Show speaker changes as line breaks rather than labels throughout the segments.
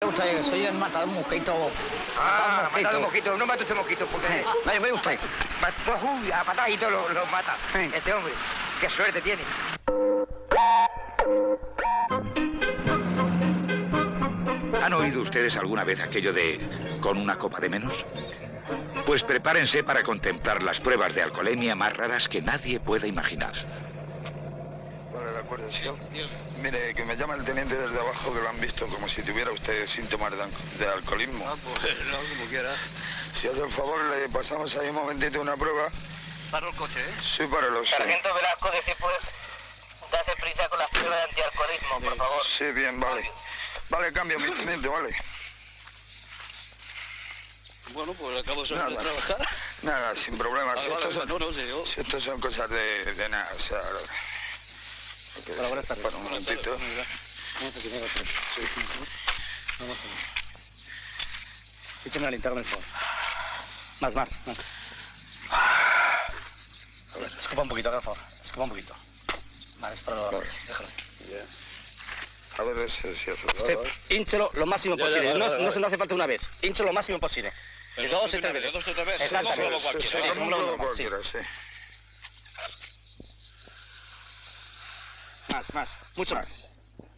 usted, soy el matador mosquito.
Ah, matador mosquito. No mata usted mosquito, porque...
Ve usted.
Pues, uy, a patadito lo mata.
Sí.
Este hombre. Qué suerte tiene.
¿Han oído ustedes alguna vez aquello de con una copa de menos? Pues prepárense para contemplar las pruebas de alcoholemia más raras que nadie pueda imaginar.
Vale, de acuerdo, sí. Mire, que me llama el teniente desde abajo, que lo han visto como si tuviera usted síntomas de alcoholismo.
Ah, pues no, como quiera.
Si hace el favor, le pasamos ahí un momentito una prueba.
Paro el coche, ¿eh?
Sí, páralo, sí.
Sargento Velasco, dice pues, date prisa con las pruebas de antialcoholismo, por favor.
Sí, bien, vale. Vale, cambio, mi teniente, vale.
Bueno, pues acabo de trabajar.
Nada, sin problema.
Vale,
Si
vale,
estos son,
no, sí, yo...
si estos son cosas de nada, o sea...
Hola, buenas tardes.
Para un momentito.
Vamos a ver. Échame la linterna, por favor. Más. A ver, escupa un poquito, por favor. Escupa un poquito. Vale, es para lo...
Vale.
Déjalo.
A ver si hace
Usted, hínchelo lo máximo posible. No hace falta una vez. Hínchelo lo máximo posible. De dos y tres veces. Exactamente.
Como lo cualquiera, sí.
Más. Mucho más.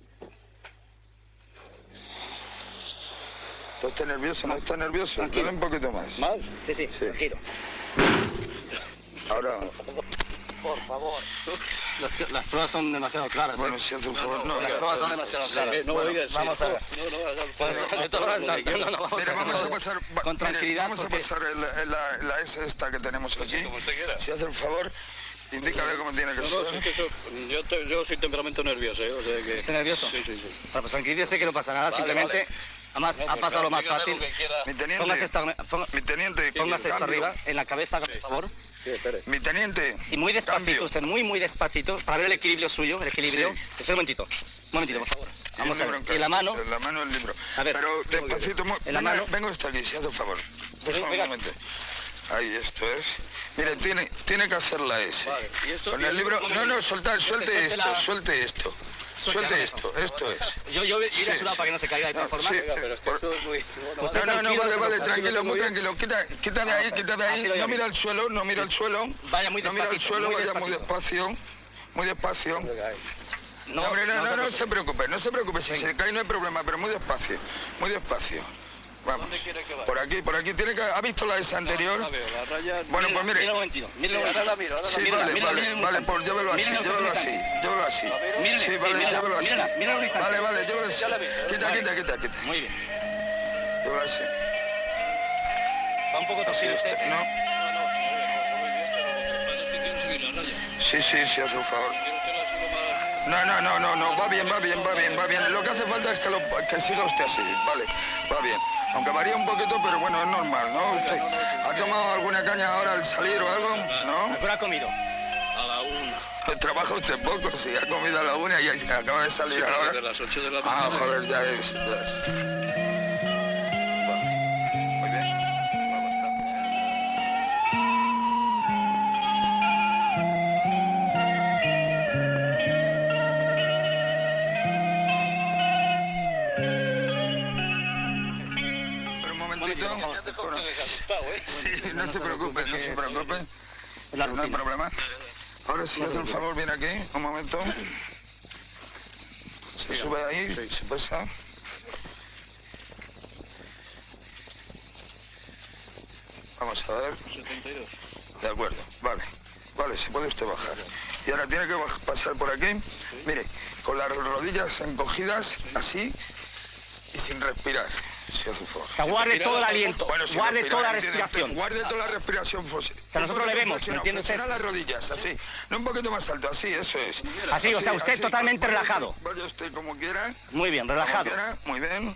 ¿Está usted nervioso? ¿No está nervioso?
Tranquilo.
Dale un poquito más.
¿Más? Sí, tranquilo.
Ahora...
Por favor. Las pruebas son demasiado claras.
Bueno, si hace un favor... No,
las pruebas son demasiado claras.
No,
Bueno,
oiga,
vamos a ver.
Mire, vamos a pasar...
Con tranquilidad,
Vamos a pasar la S esta que tenemos aquí.
como usted quiera.
Si hace el favor, indícale cómo tiene que
No,
ser.
sí, que yo soy temperamento nervioso, ¿eh? O sea que...
¿Está nervioso?
Sí.
Bueno, pues tranquilícese que no pasa nada,
Vale,
simplemente... Además, ha pasado lo más fácil.
Mi teniente,
Póngase esto
cambio.
arriba, en la cabeza, por favor.
Sí, espere.
Mi teniente,
Y muy despacito,
cambio.
usted, muy despacito, para ver el equilibrio suyo, el equilibrio.
Sí.
Espera un momentito, por favor. Vamos a
el
ver.
libro
Y en la mano,
En la mano el libro.
A ver,
Pero despacito,
en la mano.
vengo hasta aquí, si hace el favor.
Sí,
Déjame
venga.
un momento. Ahí, esto es. Mire, tiene que hacer la S.
Vale, ¿y esto?
Con el libro... No, suelte esto. Suelte esto, esto es.
yo iré
Sí,
a su lado
sí.
para que no se caiga de todas
No,
formas.
sí.
Pero es que esto es muy...
Usted
No,
tranquilo,
vale,
así
tranquilo,
lo
muy
bien.
tranquilo. Quita de ahí.
Así lo
No
oye
mira
bien.
el suelo, no mira el suelo.
Vaya muy
No mira el
despacito,
suelo,
muy
vaya muy
despacito.
despacio.
No,
Hombre, no
preocupe.
se preocupe. Si
Venga.
se cae no hay problema, pero muy despacio. Vamos.
¿Dónde quiere que vaya?
Por aquí. Tiene que... ¿Ha visto la S anterior?
No, la veo, la raya...
Bueno, pues mire.
Mira un momentito,
Ahora la miro,
Sí,
mírala,
vale,
mírala,
vale,
mírala.
vale, pues llévelo así,
Mírala,
llévelo así.
Mírala,
Sí,
sí,
vale,
mírala,
llévelo así.
mírala un instante.
Vale, llévelo así.
Ya la vi.
Quita.
Muy bien.
Llévelo así.
Va un poco torcido usted.
No, sí, hace un favor. No, va bien. Lo que hace falta es que siga usted así, vale, va bien. Aunque varía un poquito, pero bueno, es normal, ¿no? ¿Usted ha tomado alguna caña ahora al salir o algo? ¿No?
¿A qué hora ha comido?
A la 1.
Pues trabaja usted poco, si ha comido a la 1 y acaba de salir ahora.
De las 8 de la mañana.
Ah, joder, ya es. Muy bien. Va bastante. Pero un momentito. Sí, no se preocupe.
La
No hay
rutina.
problema. Ahora si hace el favor, viene aquí, un momento. Se sube ahí, se pasa. Vamos a ver.
72.
De acuerdo, vale, se puede usted bajar. Y ahora tiene que pasar por aquí, mire, con las rodillas encogidas, así, y sin respirar, si hace favor.
O sea, guarde todo el aliento,
sin
guarde
respirar,
toda la
¿entiende?
respiración.
Guarde toda la respiración. O
sea, nosotros le vemos, ¿me entiende usted?
Flexiona las rodillas, así. No un poquito más alto, así, eso es.
Así, o sea, usted totalmente relajado.
Vaya usted como quiera.
Muy bien, relajado.
Como quiera, muy bien.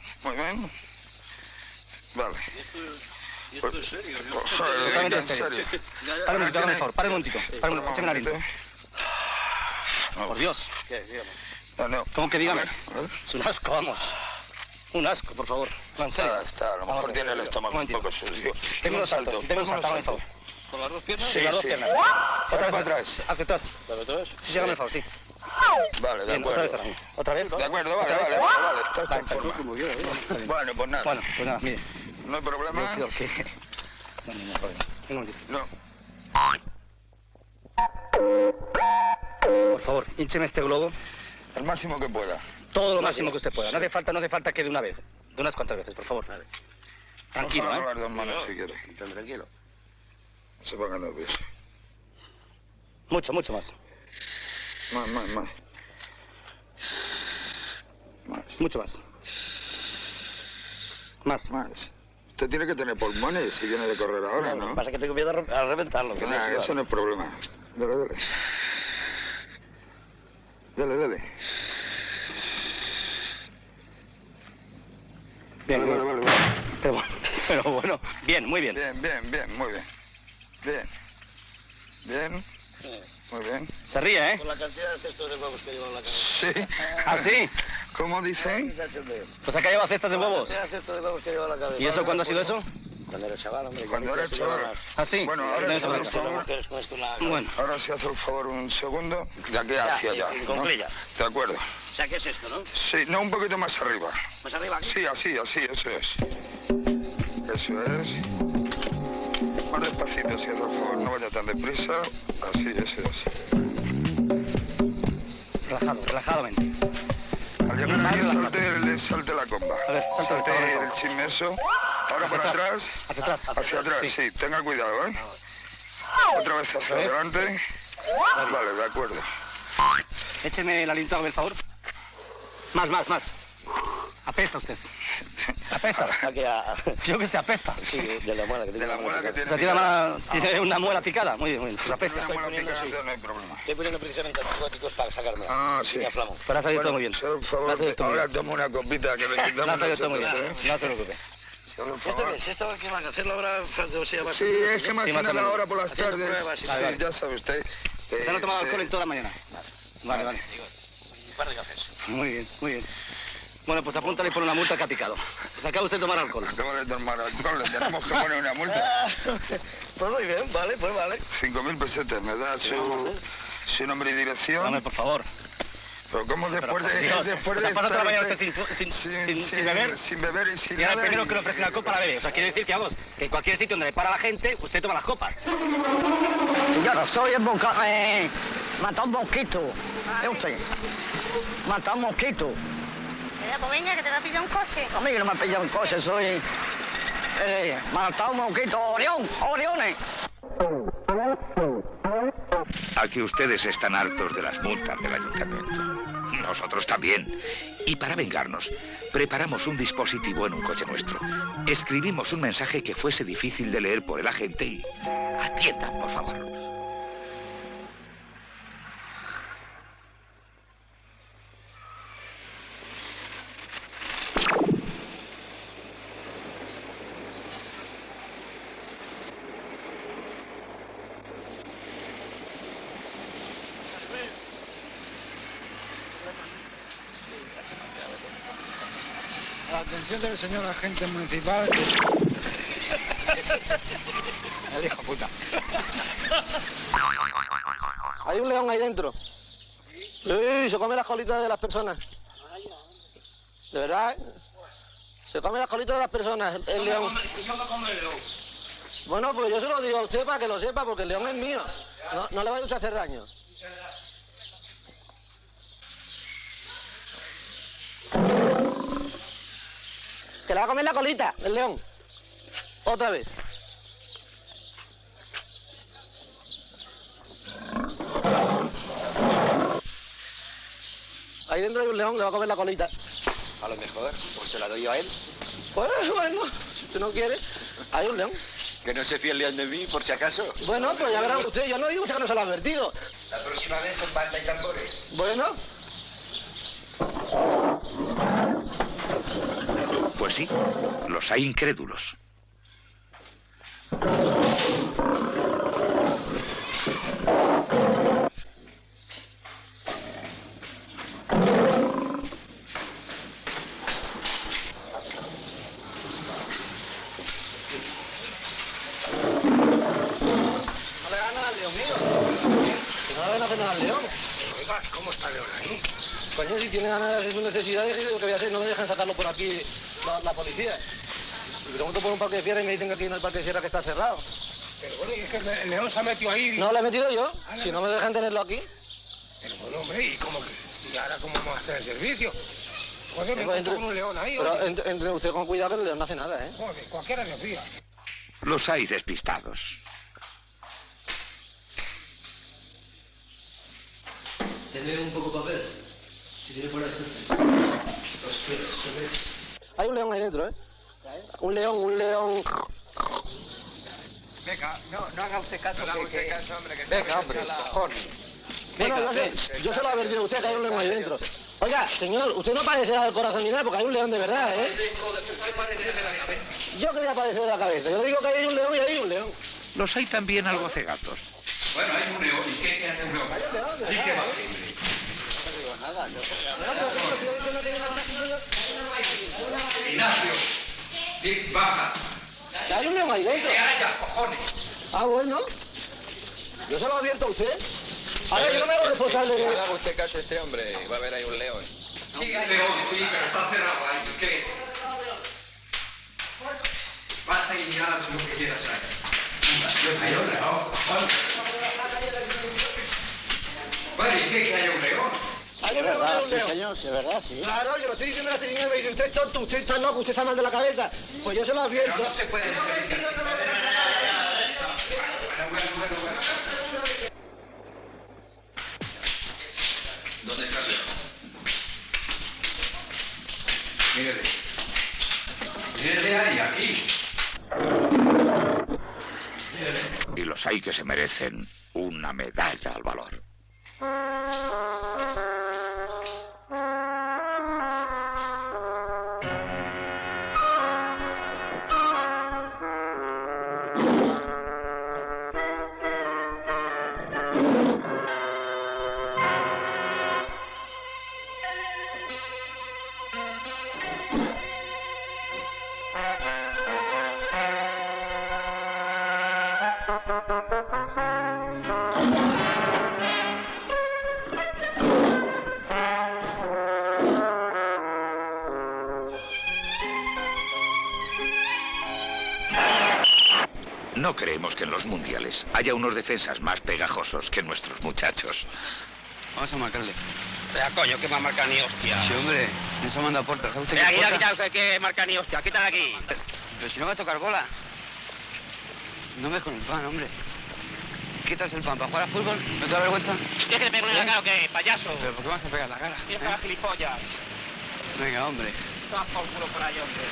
Vale.
¿Y esto es serio? ¿No?
Joder,
Totalmente
en
en serio.
serio.
Para un momentito, mejor, para un momentito. Échame la
momentito.
aliento. Por Dios.
No.
¿Cómo que dígame?
A ver.
Es un asco, vamos. Un asco, por favor. No, en serio.
Está, a lo
Vamos
mejor
a ver.
tiene el estómago un
momentito.
poco sucio.
Tengo unos saltos, tengo unos saltos, por favor.
¿Con las dos piernas?
Sí,
Las dos
sí.
piernas.
Ahora para atrás.
Hacia atrás.
¿La ves?
Sí, llévame, por favor, sí.
Vale, de
Bien,
acuerdo.
¿Otra vez?
De acuerdo, vale, vale, vale. Estás conforme. Bueno, pues nada.
Bueno, pues nada, mire.
No hay problema.
Creo que... No, no, no, problema. Un momentito.
No.
Por favor, híncheme este globo.
El máximo que pueda.
Todo lo máximo que usted pueda. No hace falta que de una vez. De unas cuantas veces, por favor. Tranquilo,
Vamos a
¿eh?
probar dos manos si quiere.
Tranquilo.
No se ponga nervioso.
Mucho, mucho más.
Más.
Mucho más.
Más. Usted tiene que tener pulmones si viene de correr ahora,
Lo que
¿no?
pasa es que tengo miedo a reventarlo. que
Nah,
me-
eso no es problema. Dale. Dale.
Bien,
Vale.
pero bueno, bien, muy bien.
Bien, muy bien. Bien. Muy bien.
Se ríe, ¿eh?
Con la cantidad de cestos de huevos que llevo en la cabeza.
Sí.
¿Ah, sí?
¿Cómo dicen?
Pues acá lleva cestas de huevos.
La cantidad de cestos de huevos que llevo en la cabeza.
¿Y eso cuándo ha sido eso?
Cuando era chaval, hombre.
Cuando era chaval.
¿Ah, sí?
Bueno, ahora
Debe
sí,
ser
por
verdad.
favor.
Con esto la...
Bueno,
Ahora sí hace el favor un segundo. De aquí hacia allá.
con
¿no?
grilla.
De acuerdo.
O sea, ¿qué es esto, no?
Sí, no, un poquito más arriba.
Más arriba aquí.
Sí, así, eso es. Eso es. Más despacito, si hace el favor, no vaya tan deprisa. Así, eso es.
relajadamente.
Al llegar ahí, salte la comba.
A ver, salte
el chisme eso. Ahora para atrás.
Hacia atrás.
Hacia atrás, sí. Tenga cuidado, ¿eh? Otra vez hacia adelante. Vale, de acuerdo.
Écheme el aliento, por favor. Más. Apesta usted. Apesta. Yo que sé, apesta.
Sí, de la muela que
De la muela que
O
tiene.
sea, tiene una muela picada. Muy bien. Pues apesta.
Una muela picada, entonces no hay problema.
Estoy poniendo precisamente antibióticos para sacármela.
Ah, sí.
Me aflamo.
Pero ha salido todo muy bien.
Por
Lo
favor,
ha salido todo muy
ahora
bien.
toma una copita que le
Lo ha
quitamos
salido todo muy bien.
nosotros, ¿eh?
No se preocupe.
Por
¿Esto
favor.
qué es? ¿Esto qué van a hacerlo ahora? O sea,
Sí, es que más
Sí,
que
más o
nada
menos.
ahora por las
Haciendo
tardes.
pruebas,
Sí,
sí.
Vale.
ya sabe usted.
¿Se han tomado
sí.
alcohol en toda la mañana? Vale.
Un par de cafés.
Muy bien. Bueno, pues apúntale por una multa que ha picado. Pues acaba usted de tomar alcohol.
Acaba de tomar alcohol, le tenemos que poner una multa.
Pues muy bien, vale.
5.000 pesetas, me da su nombre y dirección.
Hombre, por favor.
Pero ¿cómo después
por
de...
Dios.
Después
O sea,
de
pasa
estar
toda la mañana
usted
usted sin beber.
Sin beber y sin
Y ahora el
nada.
primero que le ofrece alcohol para beber. O sea, quiere decir que, vamos, que en cualquier sitio donde le para la gente, usted toma las copas.
Yo no soy el mata un mosquito. ¿Es usted? Mata un mosquito.
Pues venga, que te va a pillar un coche.
A mí que no me ha pillado un coche, soy... mata un mosquito. Oriones.
A que ustedes están hartos de las multas del ayuntamiento. Nosotros también. Y para vengarnos, preparamos un dispositivo en un coche nuestro. Escribimos un mensaje que fuese difícil de leer por el agente y... Atiendan, por favor.
La atención del señor agente municipal.
El hijo puta.
Hay un león ahí dentro. Sí, se come las colitas de las personas. ¿De verdad? Se come las colitas de las personas, el león. Bueno, pues yo se lo digo a usted para que lo sepa, porque el león es mío. No le vaya usted a hacer daño. Que le va a comer la colita, el león. Otra vez. Ahí dentro hay un león, le va a comer la colita.
A lo mejor, pues se la doy yo a él.
Pues bueno, si usted no quiere, hay un león.
Que no se fíe el león de mí, por si acaso.
Bueno, pues ya verá usted, yo no digo usted que no se lo ha advertido.
La próxima vez con banda y tambores.
Bueno,
Pues sí, los hay incrédulos.
no le hagan nada al león mío. Que no le van a hacer nada al león.
Oiga, ¿cómo está León ahí?
Coño, si tiene ganas de hacer sus necesidades, lo que voy a hacer, no me dejan sacarlo por aquí la policía. Y pregunto por un parque de Sierra y me dicen que aquí no hay parque de Sierra, que está cerrado.
Pero bueno, y es que el León se ha metido ahí.
No lo he metido yo, si no me dejan tenerlo aquí.
Pero bueno, hombre, ¿y cómo que? ¿Y ahora cómo vamos a hacer el servicio? Joder, me
Pues
encuentro con un león ahí.
Pero
oye.
entre usted con cuidado que el león no hace nada, ¿eh?
Joder, cualquiera de los días.
Los hay despistados.
¿Tener un poco papel? Si tiene por ahí.
Hay un león ahí dentro, ¿eh? Un león.
Venga, no haga usted caso.
No haga usted caso, hombre, que
Venga, hombre, cojones. Bueno, yo se lo advertido a usted que hay un león ahí dentro. Oiga, señor, usted no padece del corazón ni nada porque hay un león de verdad, ¿eh? Yo que voy a padecer de la cabeza. Yo le digo que hay un león y hay un león.
Los hay también algo cegatos.
Bueno, hay un león. ¿Y qué hace un león? ¿Y qué va? Ignacio, baja.
Hay un león ahí dentro.
¡Ya, cojones!
Ah, bueno. Yo se lo advierto a usted. A ver, yo no me hago responsable de
No
eso.
haga usted caso a este hombre, va a haber ahí un león.
Sí, hay león, sí, pero está cerrado ahí. ¿Qué? Vas a ir a lo que quieras ahí. Hay un león. Vale, ¿y qué? ¿Que hay un león?
Hay un león, hay un león.
Señor, sí, es verdad, sí.
Claro, yo lo estoy diciendo a este señor y me dice, usted es tonto, usted está loco, usted está mal de la cabeza. Pues yo se lo advierto.
Pero no se puede decir. Bueno.
¿Dónde está el león? Mírele ahí, aquí.
Y los hay que se merecen una medalla al valor. No creemos que en los mundiales haya unos defensas más pegajosos que nuestros muchachos.
Vamos a marcarle.
Ya, coño, que va a marcar ni hostia.
Sí, hombre, nos ha mandado a puerta. ¿Sabe usted
Mira,
qué puerta?
que marca ni hostia. Quítala aquí.
Pero si no va a tocar bola. No me con el pan, hombre. Quitas el pan para jugar a fútbol, ¿no te da vergüenza?
¿Tienes que pegarle en la cara o qué, payaso?
¿Pero por qué vas a pegar la cara?
Tienes que pegar gilipollas.
Venga, hombre.
Toma por culo por ahí, hombre.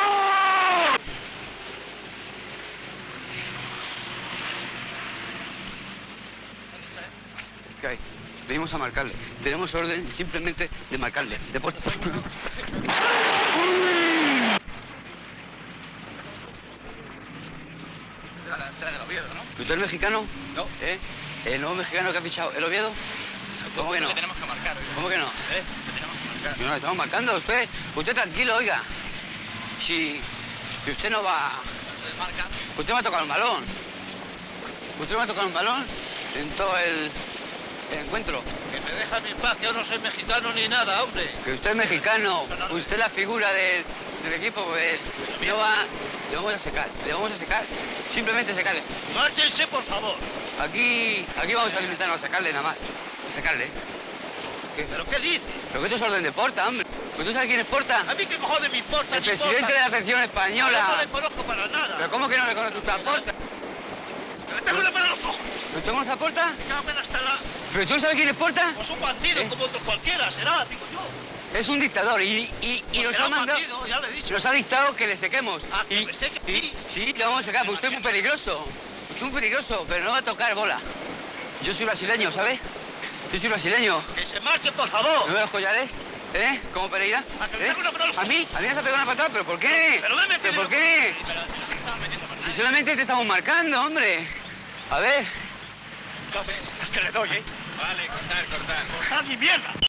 ¿Qué hay? Venimos a marcarle. Tenemos orden simplemente de marcarle. De puerta.
La entrada del Oviedo, ¿no?
¿Usted es mexicano?
No.
¿Eh? ¿El nuevo mexicano que ha fichado el Oviedo? ¿Cómo que no?
Que tenemos que marcar, oiga.
¿Cómo que no?
Que tenemos que marcar.
No, estamos marcando. Usted tranquilo, oiga. Si usted no va...
Entonces marca.
Usted me ha tocado un balón. Usted me ha tocado un balón en todo el encuentro.
Que me deja en paz, que yo no soy mexicano ni nada, hombre.
Que usted es mexicano, usted es la figura del equipo, pues no va... Le vamos a secar, simplemente secarle.
Márchense, por favor.
Aquí vamos a limitarnos a secarle nada más, a secarle.
¿Pero qué dices?
Pero que esto es orden de Porta, hombre. ¿Pues tú sabes quién es Porta?
A mí qué cojones me importa,
El
ni
presidente
importa.
de la selección
Yo no
española.
le conozco para nada.
¿Pero cómo que no le conoce usted a Porta?
Que le pego una mano a los ojos.
¿Pero tú conoces a Porta?
Me cago en hasta la...
¿Pero tú sabes quién es Porta?
Pues un bandido como otro cualquiera, será, digo yo.
Es un dictador y
Pues
nos
será
ha
un
mandado...
bandido, ya le he dicho.
Nos ha dictado que le sequemos.
Ah, que me seque, sí.
Sí, le vamos a secar, porque usted es muy peligroso. Usted es muy peligroso, pero no va a tocar bola. Yo soy brasileño, ¿sabes? Yo soy brasileño.
Que se marche, por favor.
¿No ve los collares? ¿Eh? ¿Como Pereira?
A que me pegue una patada a los
¿A mí? ¿A mí me has pegado una patada? ¿Pero por qué?
Pero dame
¿Pero por qué?
Pero si no me estaba metiendo por
Si solamente te estamos marcando, hombre. A ver.
Es que le doy, ¿eh? Vale, cortar. Cortar mi mierda.